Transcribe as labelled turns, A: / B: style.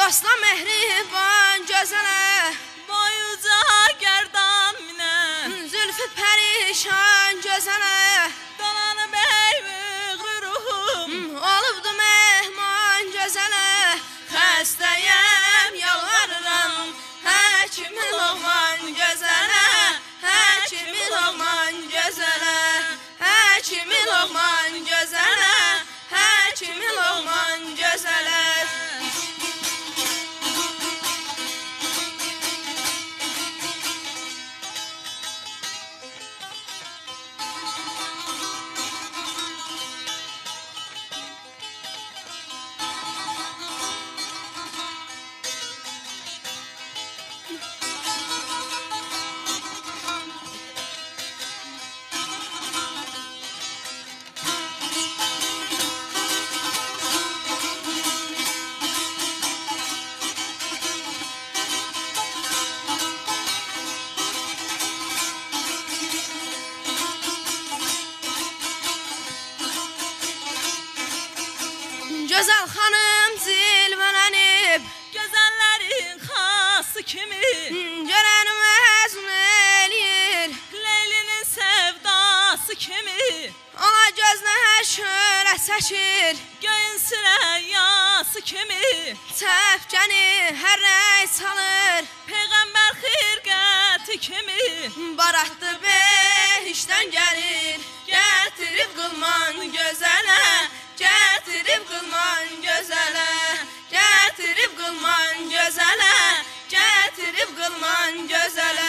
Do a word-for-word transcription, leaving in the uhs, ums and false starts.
A: Dostla mehriban gözələ,
B: boyuca gerdan minə,
A: zülfü pərişan gözələ,
B: dolanıb ey vığrurum,
A: olubdu mehman gözələ. Xəstəyəm, yalvarıram, həkimi Loğman gözələ, həkimi Loğman gözələ, həkimi Loğman gözələ, həkimi Loğman gözələ. Gözəl xanım zilvələnib,
B: gözəllərin xası kimi,
A: görəni məzun eləyir.
B: Leylinin sevdası kimi,
A: Ona gözlə hər şölə çəkir,
B: göyün sürəyyası kimi,
A: çəpkəni hər rəy salır.
B: Peyğəmbər xirqəti kimi,
A: Baratlı behişdən gəlir, gətirib qılman gözələ, gətirib qılman gözələ, gətirib qılman gözələ, gətirib qılman gözələ.